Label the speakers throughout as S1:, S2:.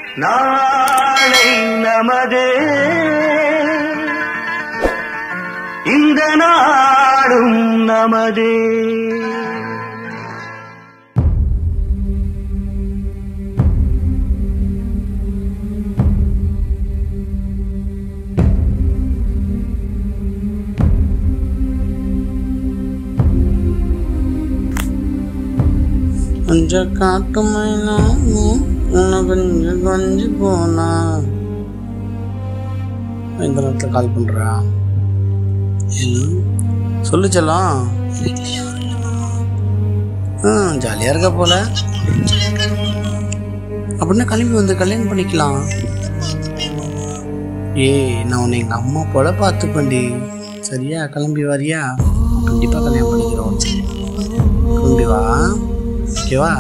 S1: நாளை நமதே, இந்த நாடும் நமதே.
S2: கொஞ்சம் காட்டு மைனா உன்னை கொஞ்சம் கொஞ்சி போனா இந்த நேரத்தில் கால் பண்ணுறா. சொல்லு செல்லம். ஜாலியாக இருக்க போல. அப்படின்னா கிளம்பி வந்து கல்யாணம் பண்ணிக்கலாம். நான் உன்னை எங்கள் அம்மா போல பார்த்துப்பண்டி. சரியா? கிளம்பி வரியா? கண்டிப்பாக கல்யாணம் பண்ணிக்கிறோம். கிளம்பி வா. ஓகேவா?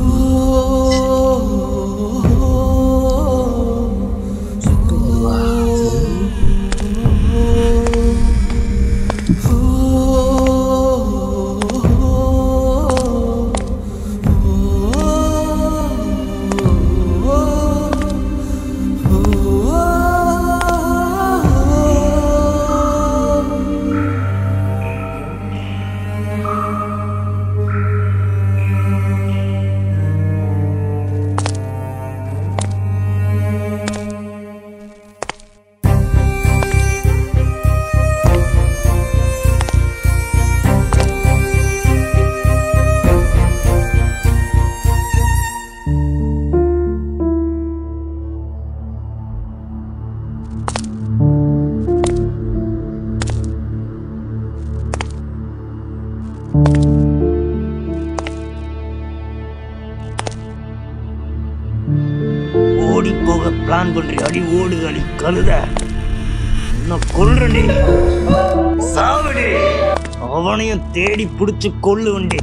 S1: ஓடி போக பிளான் பண்றி. அடி ஓடு அடி கழுத. நான் கொல்றேன்டி. சாவடி. அவனையும் தேடி புடிச்சு கொல்லு வண்டி.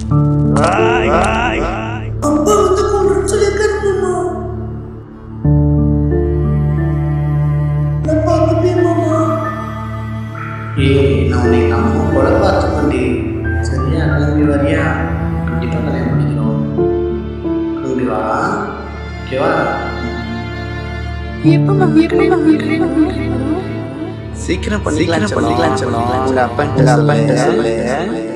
S2: நான் உன்னை எங்கள் அம்மா போல பார்த்துக்கொண்டே. சரியா? கிளம்பி வரியா? கண்டிப்பாக கல்யாணம் பண்ணிக்கிறோம். கிளம்பி வா. ஓகேவா?
S3: சீக்கிரம் பண்ணிக்கலாம் சொல்லலாம். அப்பன்ட்டு சொல்லு.